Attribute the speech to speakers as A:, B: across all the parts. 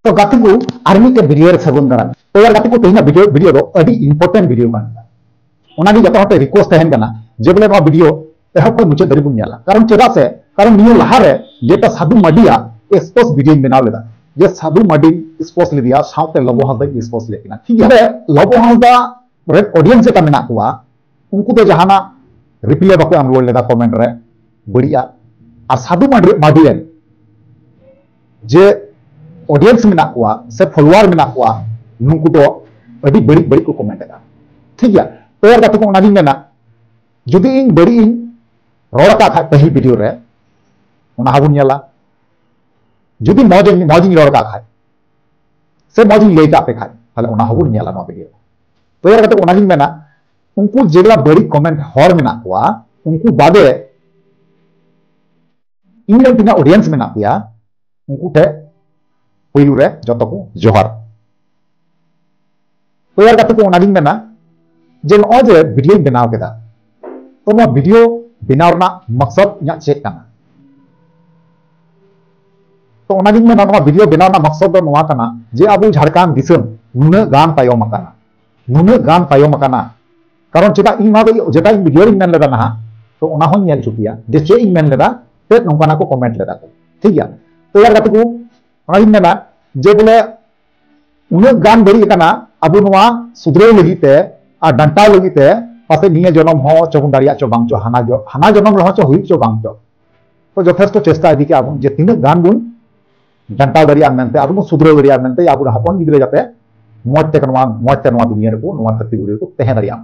A: तो गाती को आर्मी के वीडियो रे सगुन दाराम तो यार गाती को तेना वीडियो दो अभी इंपोर्टेंट वीडियो कान ओना गी जतो हते रिक्वेस्ट तहन कना जे बोले नो वीडियो एहब को मुचे दरी बुन नेला कारण चेदा से कारण नियो लहा रे जेटा साधु माडिया एक्सपोज वीडियो बनाव लेदा जे साधु माडी एक्सपोज ले दिया साउते लबो हलदा एक्सपोज ले किना ठीक है लबो हलदा रे ऑडियंस का मेना कुआ उनको तो जहाना रिप्लाई बाको एम रोल लेदा कमेंट रे बढ़िया आ साधु माडी रे जे ऑडियंस मेना कुआ से फॉलोअर मेना कुआ नुकु तो अभी बड़ी बड़ी को कमेंट का ठीक है तो यार गाते को ओना गी मेना जुदी इन बड़ी इन रोड़ का खा पहली वीडियो रे ओना हाबुन नेला जुदी मौजिंग रोड़ का खा से मौजिंग ले का पे खा ताले ओना हाबुन नेला नो वीडियो तो यार गाते को ओना गी मेना उनको जेला बड़ी कमेंट हर मेना कुआ उनको बादे इन टिना ऑडियंस मेना पिया उनको ते पुयु रे जतो को जोहार तो यार गाते को ओना गी मेना जे नो जे वीडियो बनाव केदा तो नो वीडियो बनाव ना मकसद nya चेक काना तो ओना गी मेना नो वीडियो बनाव ना मकसद दो नोआ काना जे आबु झारखंड दिसम नुना गान तायम काना कारण चेदा इन मा दो जेटा इन वीडियो इन मेन लेदा ना तो ओना हों नेल चुकिया जे चे इन मेन लेदा ते नोंकाना को कमेंट लेदा को ठीक है तो यार गाते को ओना गी मेना जे बोले उना गान बड़ी काना आबु नोआ सुधरे लगिते आ डंटा लगिते पासे निये जनम हो चबुन दारिया चो बांग चो हाना जनम रहो चो हुई चो बांग चो तो यथेष्ट चेष्टा इदी के आबुन जे तिना गान बुन डंटा दारिया मेनते आबु सुधरे दारिया मेनते आबु हपन गिदरे जाते मौजते नोआ दुनिया रे को नोआ धरती गुरे को तहे दारिया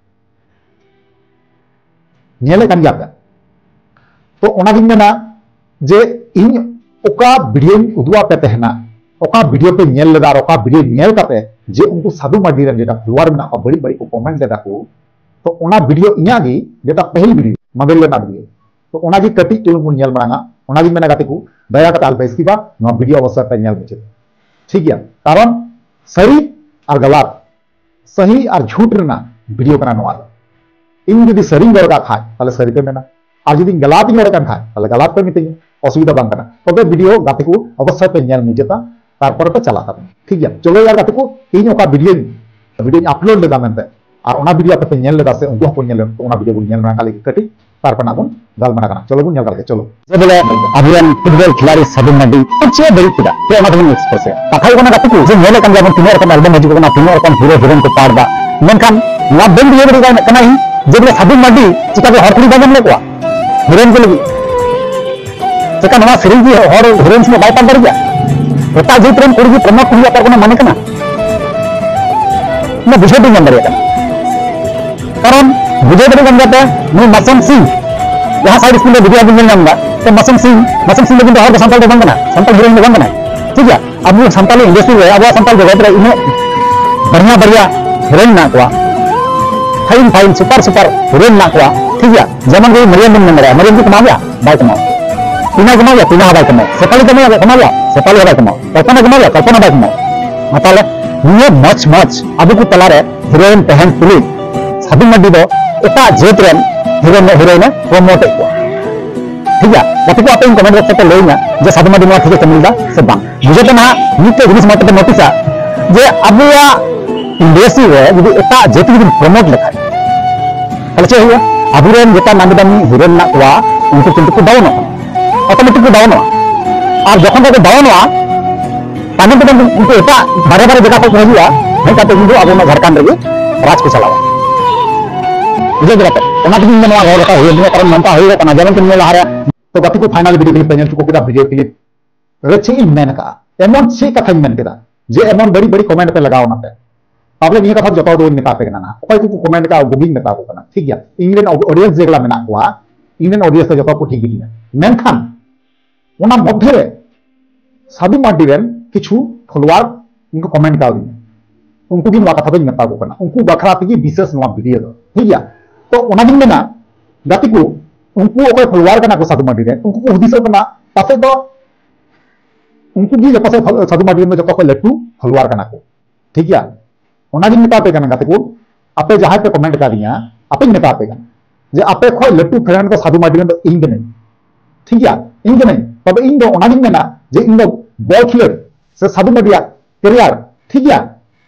A: नेले कान गया तो ओना गिन मेना जे इन ओका वीडियो उदुआ पे तहना ओका वीडियो पे नेल लेदा ओका वीडियो नेल काते जे उनको साधु माडी रे जेटा फॉलोअर मेना बड़ी बड़ी को कमेंट लेदा को तो ओना वीडियो इया गी जेटा पहली वीडियो मबेल लेना वीडियो तो ओना गी कटी चुल को नेल मांगा ओना गी मेना गाते को दया कता अल्पेस की बा नो वीडियो अवसर पे नेल मुझे ठीक है कारण सही और गलत सही और झूठ रेना वीडियो कना नोआ इन जदी सरी गरका खाय ताले सरी पे मेना और जदी गलत इन गरका खाय ताले गलत पे मिते असुविधा बांग कना तबे वीडियो गाते को अवसर पे नेल मुझेता तारपर पे चला ठीक है चलो यार गाते को इन ओका वीडियो अपलोड लेदा मेनते और ओना वीडियो पे नेल लेदा से उनको को नेल तो ओना वीडियो बुन नेल रा काली कटी तारपर ना बुन गाल मना कना चलो बुन नेल करके चलो जे बोले अभियान फुटबॉल खिलाड़ी साधु माडी चे बड़ी पिदा ते ओना बुन एक्सप्रेस कथाई कोना गाते को जे नेले कन जाबन तिने रकम एल्बम हिजु कोना तिने रकम हीरो हीरोइन को पाड़दा मेनखान ना बंद वीडियो रे कना ही जे बोले साधु माडी चिका के हरकुड़ी बाजन ले को हीरोइन को लगी चिका नवा सीरीज भी हर हीरोइन में बाय पार गया एटा जीतरन कुड़ी प्रमोट हुआ पर कोना माने कना ना बुझे भी नंबर या कारण बुझे भी गन जाते मैं मसम सिंह यहां साइड स्कूल में वीडियो भी मिल जाऊंगा तो मसम सिंह लेकिन हर संताल दे बंगना संताल हीरोइन में बंगना ठीक है अब वो संताल इंडस्ट्री है अब संताल जगत रे इने बढ़िया हीरोइन ना को फाइन सुपर हीरोइन ना को ठीक है जमन को मरियम बन नंबर है मरियम को कमा गया बाय कमा तीना बाय कमा सेपाली कमा गया सेपाली बाय कमा कल्पना बाय कमा मतलब निये मच अब को तला रे हीरोइन तहन पुलिस साधु माडी दो एटा जेत रेन हीरोइन प्रमोट को ठीक है गाते को आपन कमेंट बॉक्स पे लेना जे साधु माडी मा ठीक मिलदा से बांग बुझे तो ना निते जिनिस मत नोटिसा जे अबुआ इंडस्ट्री रे यदि एटा जेत यदि प्रमोट लेखा ताले चे हुआ अबुरेन जेटा नामदानी हीरोइन ना कोआ उनको किंतु को डाउन ऑटोमेटिक को डाउन और जखन को डाउन ताने तो उनको एटा बारे जगह को हिजुआ नहीं काते उनको अब झारखंड रे राज को चलावा बुझे जगह ओना दिन में नवा घर का होय दिन कारण मनता होय तना जमन के लहारे तो गति को फाइनल वीडियो क्लिप पेनल को केदा वीडियो क्लिप रछि इन मेन का एमन से कथा मेन केदा जे एमन बड़ी कमेंट पे लगाओ ना पे आपले निया कथा जतो दो नेता पे ना ओकय को कमेंट का बुगिंग नेता को ना ठीक है इंग्लैंड ऑडियंस जेगला मेना को इंग्लैंड ऑडियंस जतो को ठीक गिया मेनखान ओना मध्य रे साधु माडी रेन किछु फॉलोअर उनको कमेंट का उनको भी कथा तो नेता को उनको बखरा पे विशेष वीडियो दो ठीक है तो ओना दिन में ना गाती को उनको ओके फॉलोअर कना को साधु माडी रे उनको को हुदिस कना पासे दो उनको भी पासे साधु माडी में जको लट्टू फॉलोअर कना को ठीक है ओना दिन नेता पे कना गाती को आपे जहां पे कमेंट का दिया आपे नेता पे कना जे आपे खय लट्टू फ्रेंड को साधु माडी में इन के नहीं ठीक है इन के नहीं तब इन दो ओना दिन में ना जे इन दो बॉल खिलर से साधु मार्डिया कैरियर ठीक गया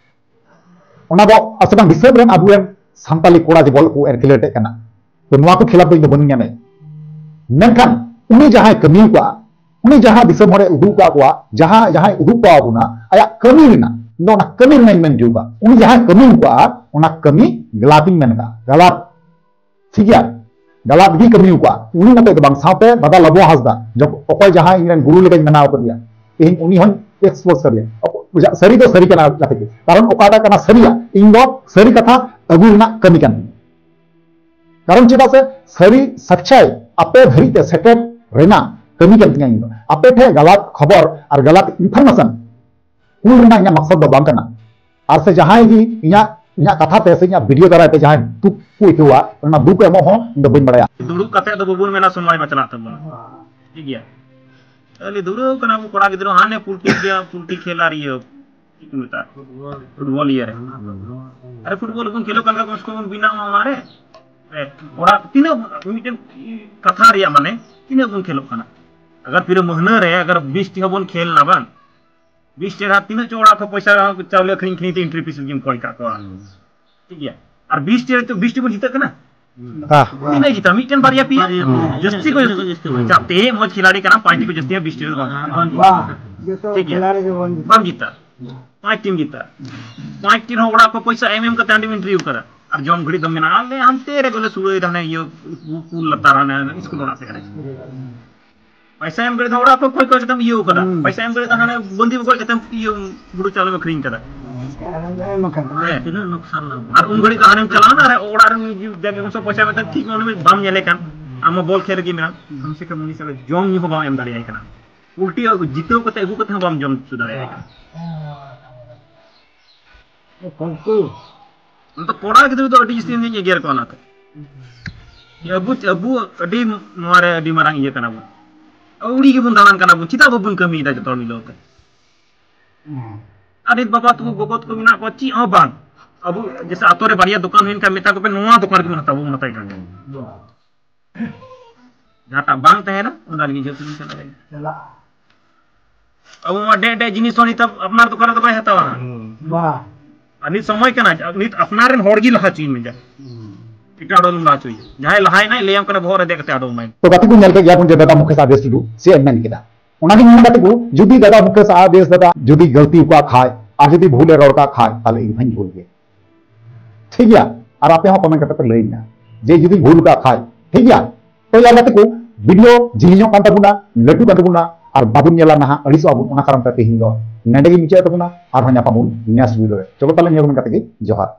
A: ओना दो असबां दिसम रेन अबुरेन सानताली कोड़ा जे बॉल को एरकिलेटे कना तो नोआ को खिलाफ दो बनु ᱧᱟᱢᱮ मेनखान उनी जहां कमी को उनी जहां दिसम हरे उदु का जहां उदु का बुना आया कमी रेना नोना कमी मेन जुगा उनी जहां कमी को ओना कमी गलातिन मेनका गलात ठीक गया गलात भी कमी को उनी मते बांग साथे दादा लबो हासदा जब ओकय जहां इंग्लैंड गुरु लेके मनाव कर दिया इन उनी हन एक्सपोज कर दिया सरी तो सरी कना जाते कारण ओकाटा कना सरिया इन दो सरी कथा अगु ना कमी कन कारण चेदा से सरी सच्चाई आपे धरीते सेटेट रेना कमी कन तिया इन आपे ठे गलत खबर और गलत इनफॉर्मेशन कुल रेना इना मकसद दो बांग कना और से जहां ही इना इना कथा ते से इना वीडियो द्वारा ते जहां तू कोई हुआ ना दुक एमो हो इन बइन बड़ाया
B: दुड़ुब कते दो बबुन मेना सुनवाई मचला तब ठीक गया अली दुड़ुब कना को कोड़ा गिद्रो हाने पुलटी खेला रियो मिता फुटबॉल ये अरे फुटबॉल कोन खेलो कल उसको बिना मारे ओरा तीनो मिटन कथा रिया माने तीनो कोन खेलो कना अगर फिर महीना रे अगर 20 टी हबन खेल ना बान 20 टेरा तीनो चोड़ा को पैसा चावले खरीन खरीन ते एंट्री फीस जिम कोई का को ठीक है और 20 टेरा तो 20 टी बन जीता कना हां तीनो जीता मिटन बारिया पी जस्ती को चाहते मौज खिलाड़ी कना 5 टी को जस्ती 20 टी वाह ठीक है बम जीता 5 टीम जीता 5 टीम होड़ा को पैसा एमएम का तांडी इंटरव्यू करा और जॉन घड़ी दम ना ले हम तेरे गोले सुरे रहने ये पुल लता रहने स्कूल ना से करे पैसा एम करे होड़ा को कोई कोई तम ये करा पैसा एम करे तने बंदी को तम ये गुरु चालू में खरीन करा तीन नुकसान ना और उन घड़ी कहानी में चला ना ओड़ा रे जब उनसे पैसा में ठीक में बम नेले कान आम बॉल खेल की मेरा कम से कम से जॉन ही हो एम दाड़ी आई कना उल्टी जीतो को अगु को बम जम सुधारे आई पंकु तो कोड़ा गिद्रो तो अडी जिस्ती ने गेर को ना ये अबु अडी मारे अडी मारंग ये कना बु औड़ी के बन दान कना बु चिता बबुन कमी दा जतो मिलो के अरे बाबा तू गोगत को मिना को ची बांग अबु जैसे आतोरे बारिया दुकान हिन का मेता को पे नोवा दुकान के मनता बु मनता का जाता बांग तहे ना उना लगी जतो चला अब मा डे जिनिस होनी तब अपना दुकान तो भाई हतावा वाह अनित समय के ना अनित अपना रेन होड़गी लहा चीन में जा टिकाडो ला चोई जहां लहाय ना लेम करे भोर देखते आडो मैं
A: तो गति को नेल के गया पुन दादा मुख्य आदेश दु से एमएन केदा ओना के मन गति को जुदी दादा मुख्य आदेश दादा जुदी गलती का खाए आ जुदी भूले रोड का खाए ताले इन भई भूल गए ठीक है और आपे हो कमेंट करते लई ना जे जुदी भूल का खाए ठीक है तो यार गति को वीडियो जिलियो कांता बुना लटू कांता बुना और बाबुन नेला ना अड़ी सो अबुन ओना कारण ते हिंदो नेडे के मिचे तबुना और हन्या पामुन नेस वीडियो चलो ताले नियम कते जोहार